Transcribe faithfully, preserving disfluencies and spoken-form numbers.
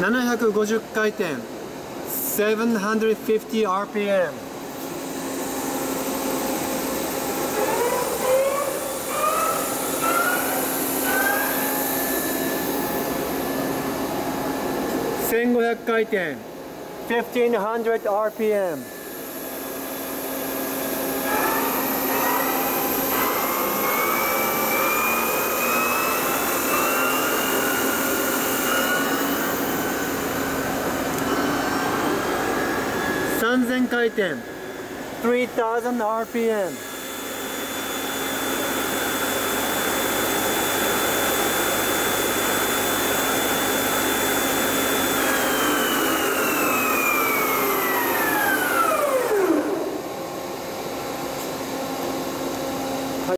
ななひゃくごじゅう回転 seven hundred fifty アールピーエム。 せんごひゃく回転 fifteen hundred アールピーエム。 さんぜん回転 three thousand アールピーエム。